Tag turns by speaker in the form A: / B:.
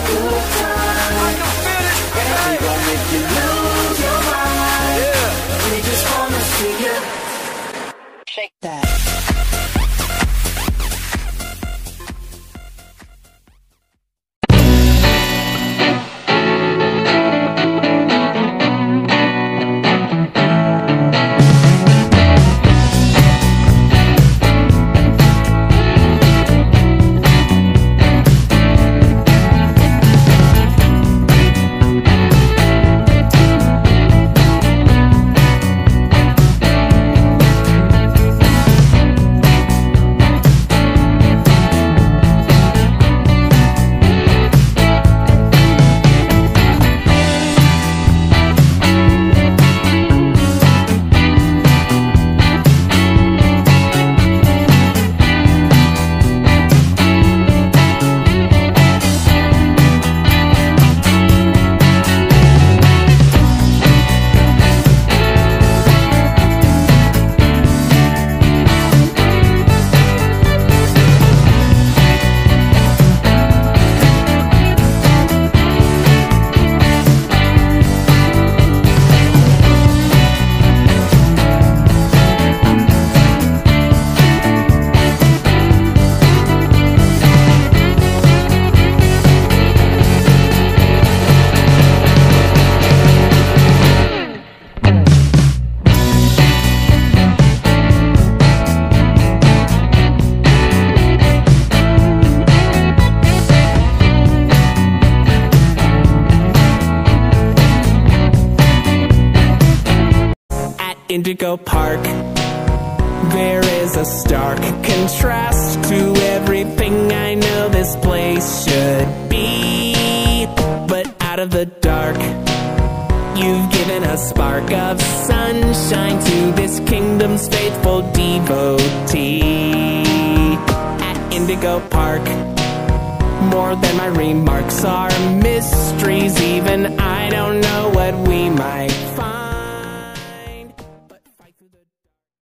A: good time. And we gon' make you lose your mind. We just wanna see you shake that.
B: Indigo Park, there is a stark contrast to everything I know this place should be. But out of the dark, you've given a spark of sunshine to this kingdom's faithful devotee. At Indigo Park, more than my remarks are mysteries